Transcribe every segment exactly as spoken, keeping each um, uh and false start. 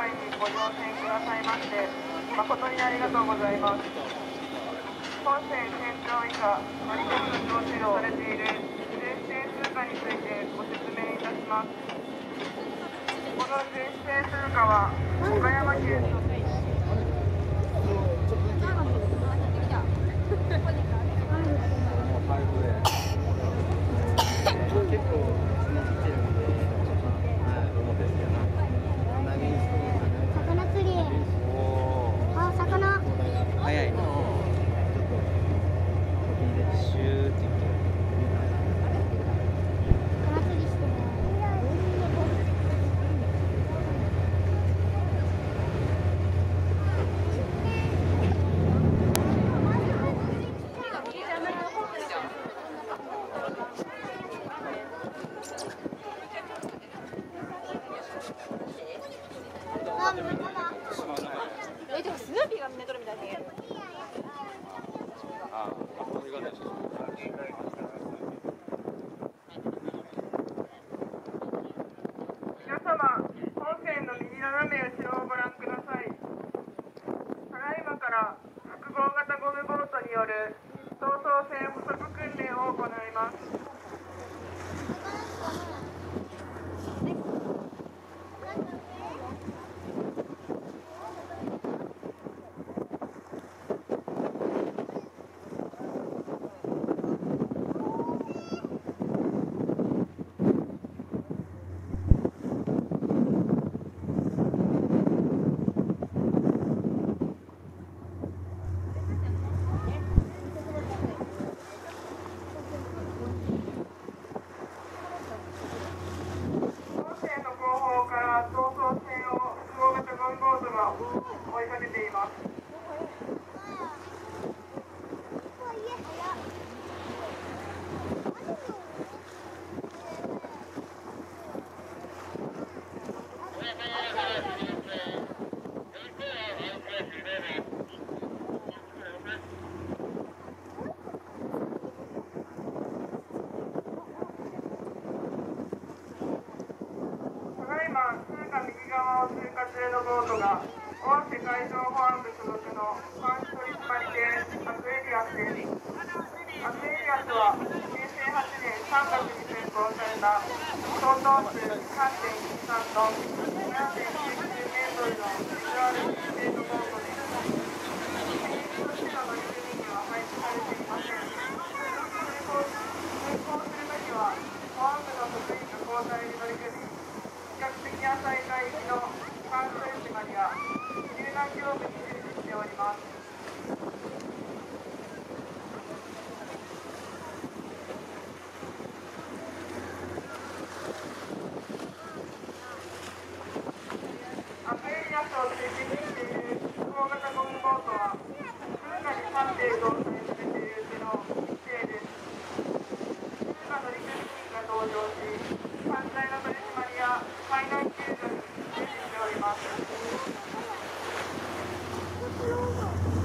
会にご乗船くださいまして誠にありがとうございます。本船船長以下乗組の調整をされている巡視船通貨についてご説明いたします。この巡視船通貨は岡山県のえ、でもスヌーピーがみんな撮るみたいで。 ああ、これがね。 皆様、本船の右斜め後ろをご覧ください。ただいまから複合型ゴムボートによる逃走船捕捉訓練を行います。逃走船を複合型ゴムボートが追いかけています。右側を通過中のボートが大手海上保安部所属の監視取締艇アクエリアスです。アクエリアスはへいせいはちねんさんがつに竣工された相当数 さんてんいちさん トン ななてんきゅうきゅうメートルのビジュアルスピードボートです。船員としての乗組員には配置されていません。通行するときは保安部の職員が交代に乗り組み、比較的浅い海域の関西島には救難業務に従事しております。アクエリアスを追跡している複合型ゴムボートは通貨にさんてい搭載されているうちのいちていです。通貨乗組員が搭乗し、犯罪の取り締まりや海難救助に従事しております。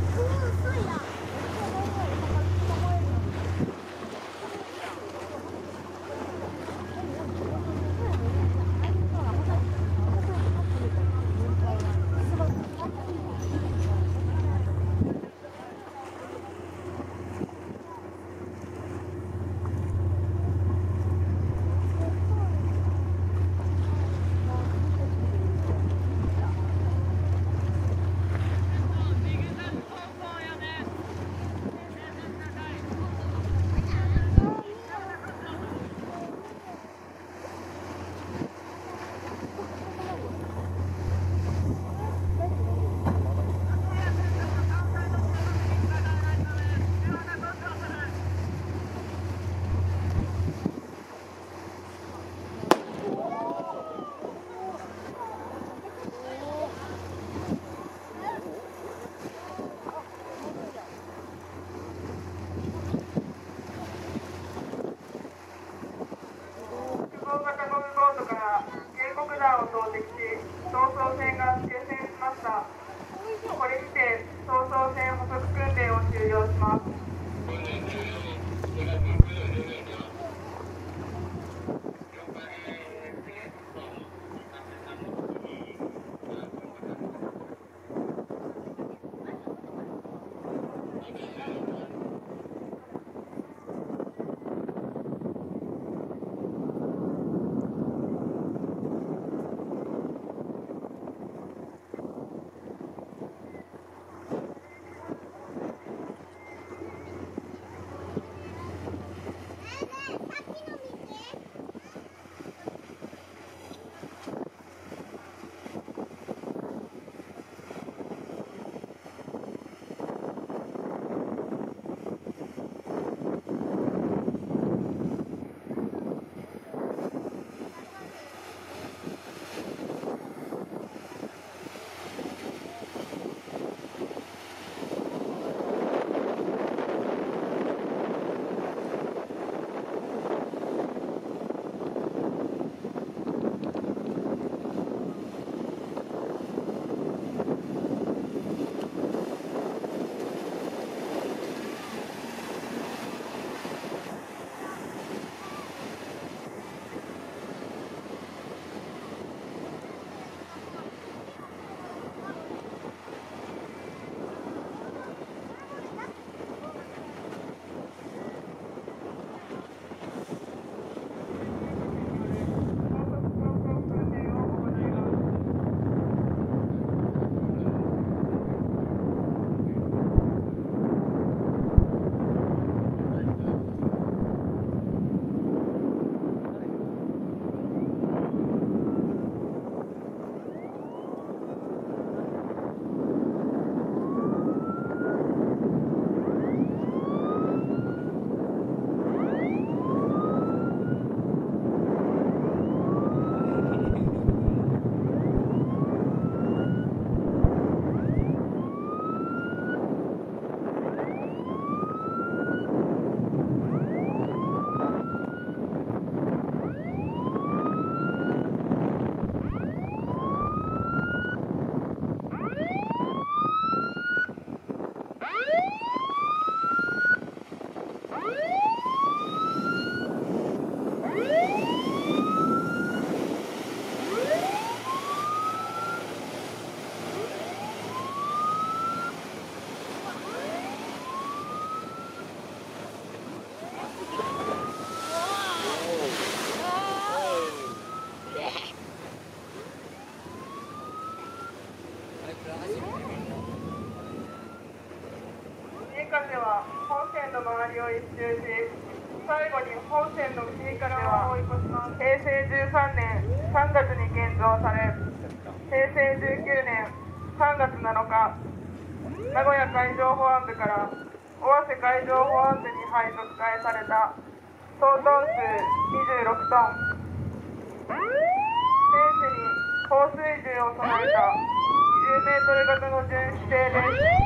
風は本線の周りを一周し、最後に本線の右からはへいせいじゅうさんねんさんがつに建造され、へいせいじゅうきゅうねんさんがつなのか、名古屋海上保安部から尾鷲海上保安部に配属替えされた総トン数にじゅうろくトン、船首に放水銃を備えたにじゅうメートル型の巡視艇です。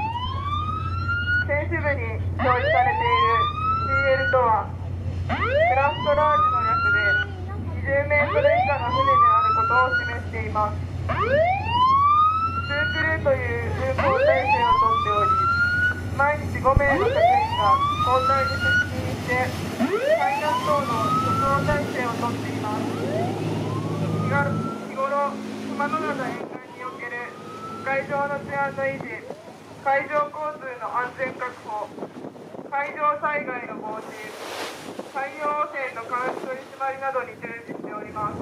船首部に表示されている シーエル とはクラフトラージの略でにじゅうメートル以下の船であることを示しています。ツークルーという運航体制をとっており、毎日ごめいの職員が交代で出勤して海難等の輸送体制をとっています。日頃熊野灘沿岸における海上の治安の維持、海上交通の安全確保、海上災害の防止、海洋汚染の監視取り締まりなどに従事しております。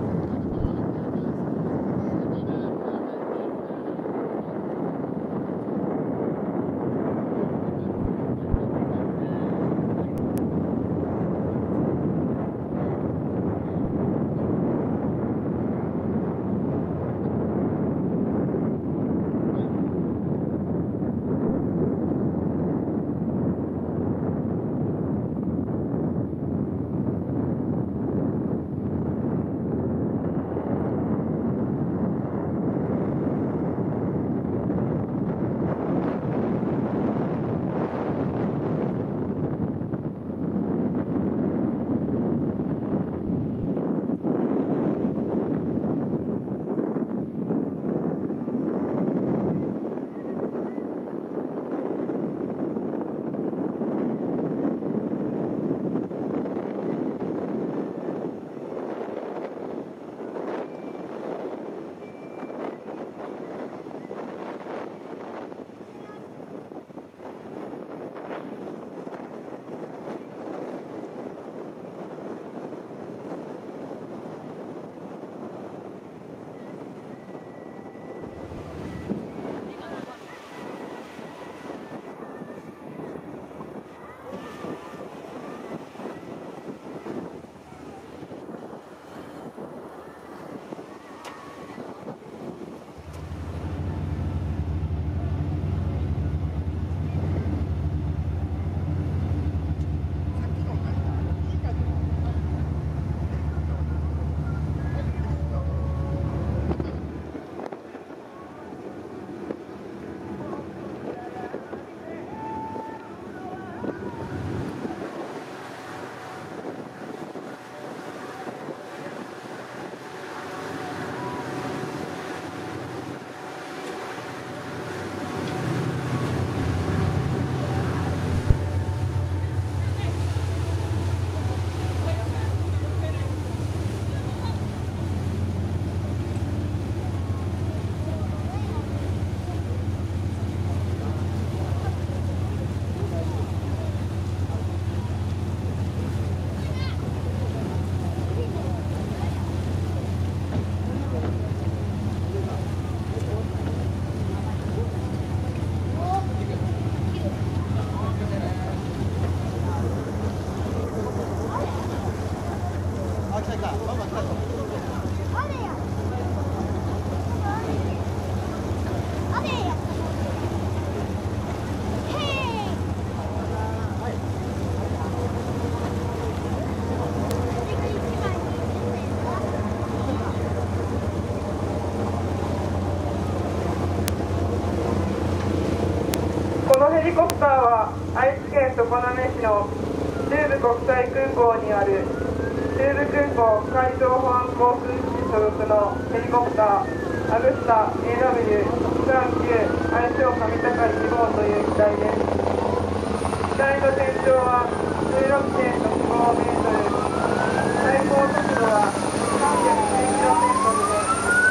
ヘリコプターは愛知県常滑市の中部国際空港にある中部空港海上保安航空基地所属のヘリコプターアグスタ エーダブリューいちさんきゅう 愛称上高いに号という機体です。機体の全長は じゅうろくてんろくごメートル、最高速度はさんびゃくじゅうキロメートルで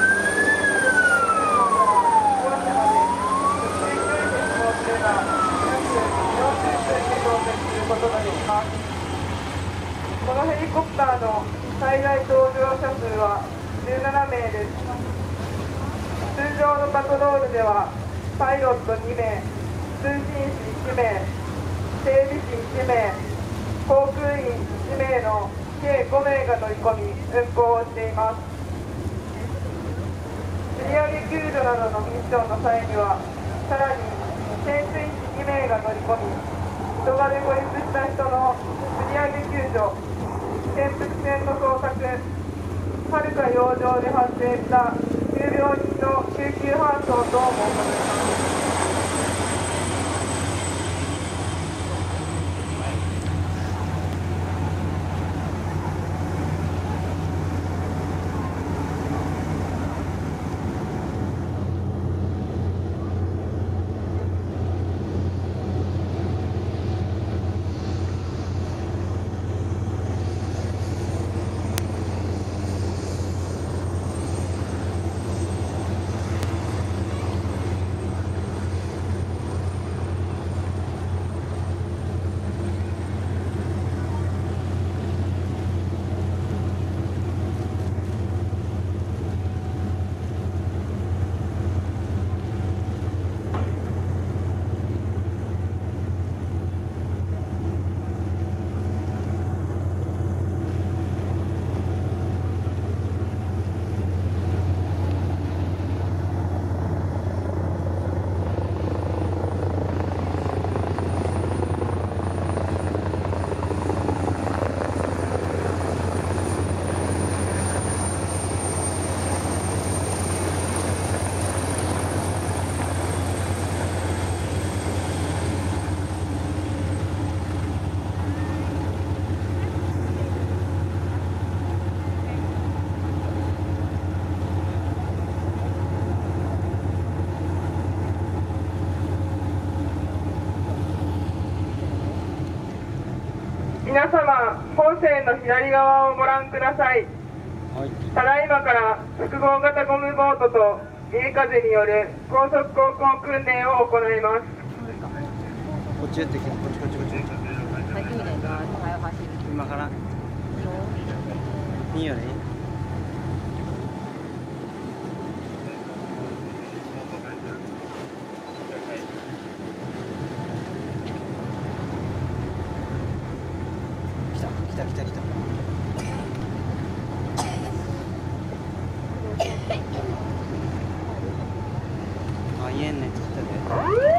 このヘリコプターの最大搭乗者数はじゅうななめいです。通常のパトロールではパイロットにめい、通信士いちめい、整備士いちめい、航空員いちめいの計ごめいが乗り込み運航をしています。釣り上げ救助などのミッションの際にはさらに潜水士にめいが乗り込み、人がで孤立した人の釣り上げ救助、潜伏船の捜索、はるか洋上で発生した急病人の救急搬送等も行います。皆様、本線の左側をご覧ください。はい、ただいまから複合型ゴムボートと海風による高速航行訓練を行います。 こっちやってきて、こっちこっちこっち。今から。いいよね。来た来た来た来た。あ、いえんね、つったで。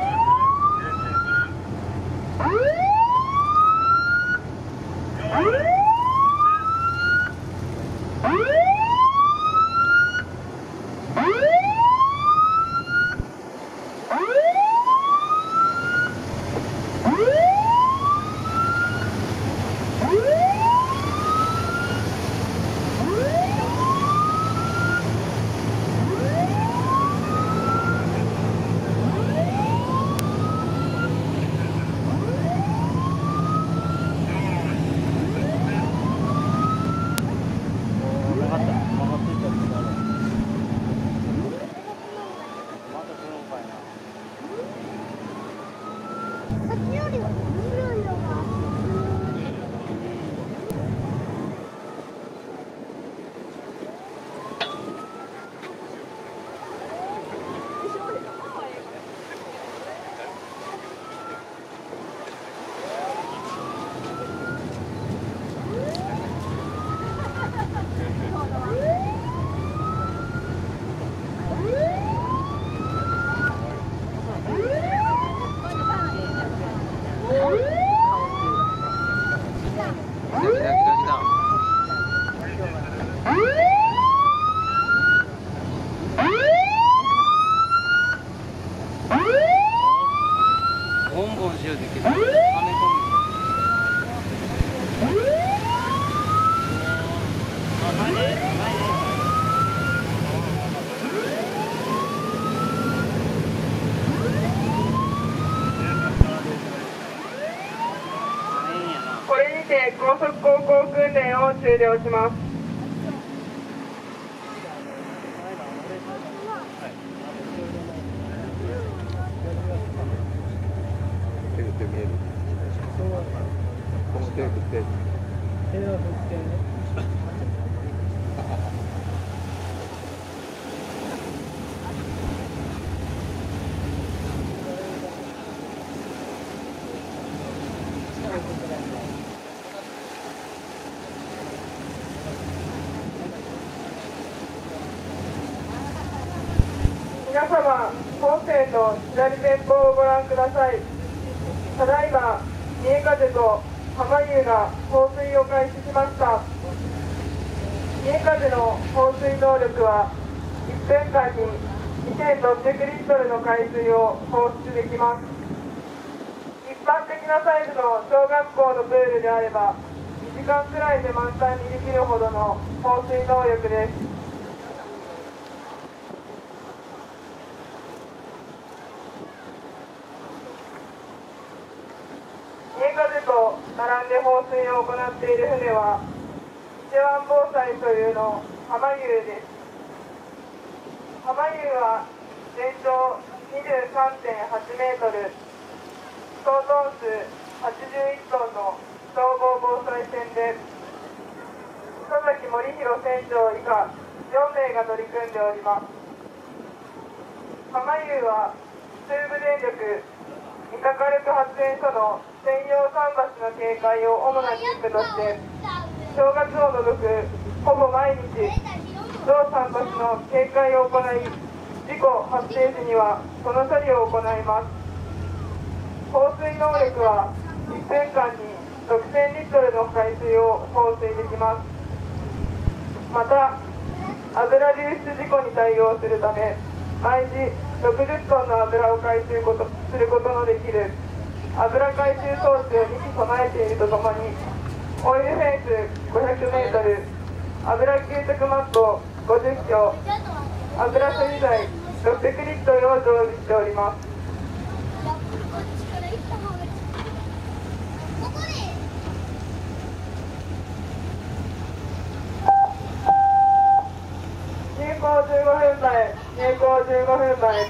これにて高速航行訓練を終了します。 手振って見える。この手振って。手を振って。 皆様、本線の左前方をご覧ください。ただいま、新風と浜湯が放水を開始しました。新風の放水能力はいっぷんかんににせんろっぴゃくリットルの海水を放出できます。一般的なサイズの小学校のプールであればにじかんくらいで満タンにできるほどの放水能力です。新風と並んで放水を行っている船は伊勢湾防災所有の浜湯です。浜湯は全長 にじゅうさんてんはちメートル、総トン数はちじゅういちトンの総合防災船で、佐々木森弘船長以下よんめいが取り組んでおります。浜湯は中部電力三鷹火力発電所の専用桟橋の警戒を主な任務として正月を除くほぼ毎日同桟橋の警戒を行い、事故発生時にはその処理を行います。放水能力はいっぷんかんにろくせんリットルの海水を放水できます。また油流出事故に対応するため毎時ろくじゅっトンの油を回収ことすることのできる油回収装置をにき備えているとともに、オイルフェンスごひゃくメートル、油吸着マットごじゅっきょう、油処理剤ろっぴゃくリットルを常備しております。入港じゅうごふんまえ、入港じゅうごふんまえ。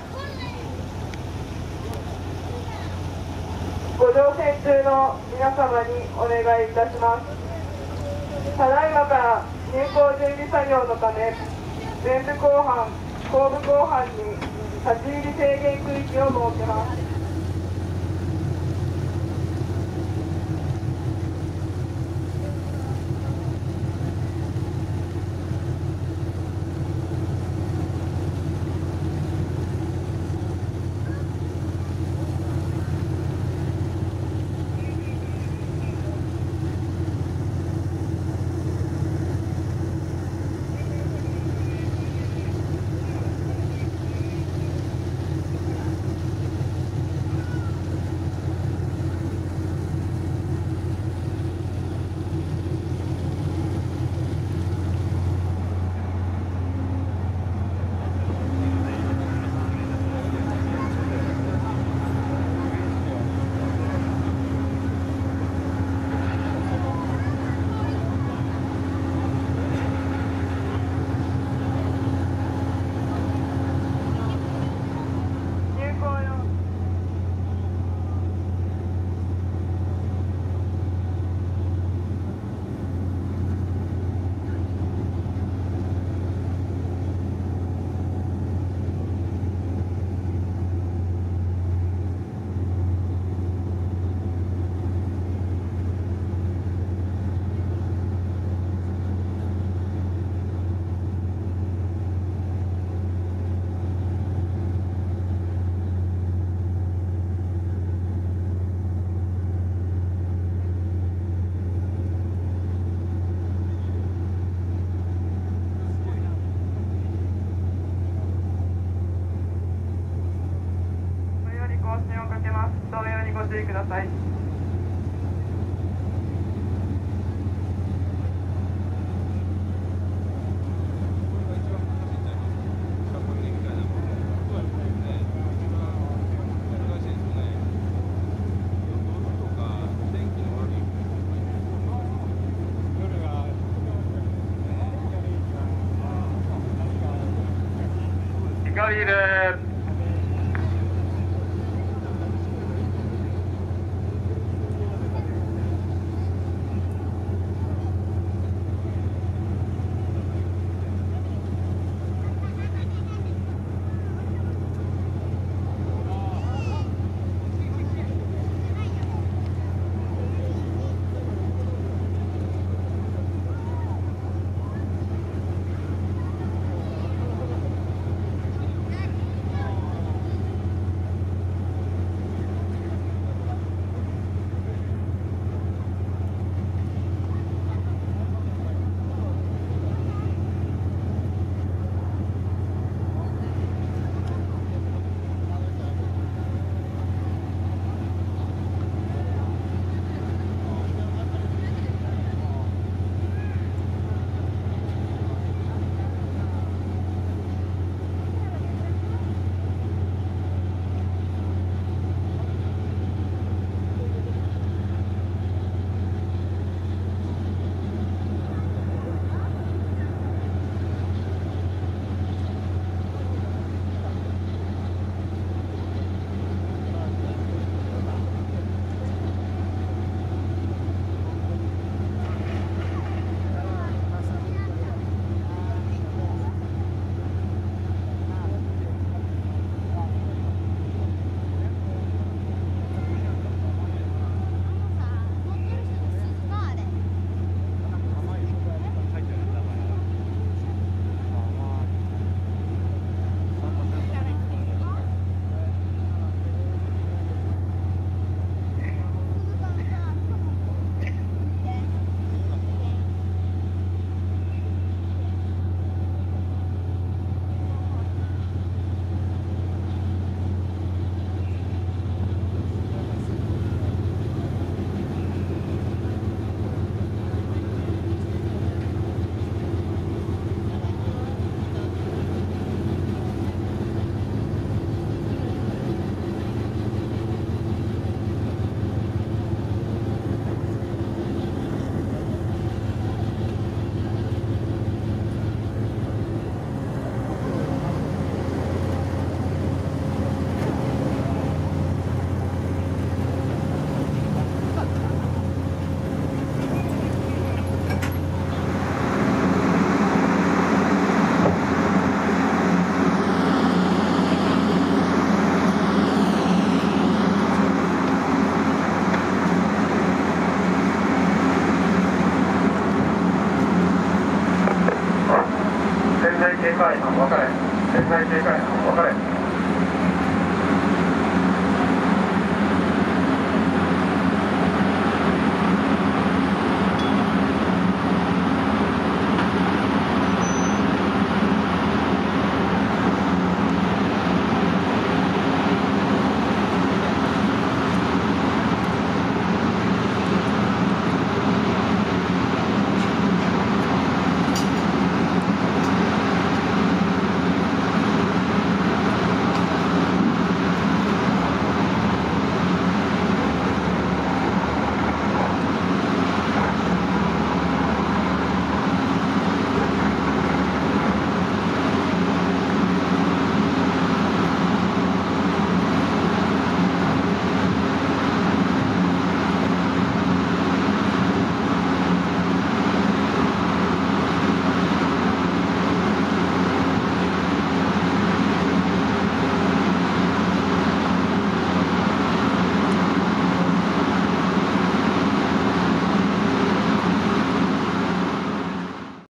ご乗船中の皆様にお願いいたします。ただいまから入港準備作業のため、前部甲板、後部甲板に立ち入り制限区域を設けます。ご注意ください。 イカビール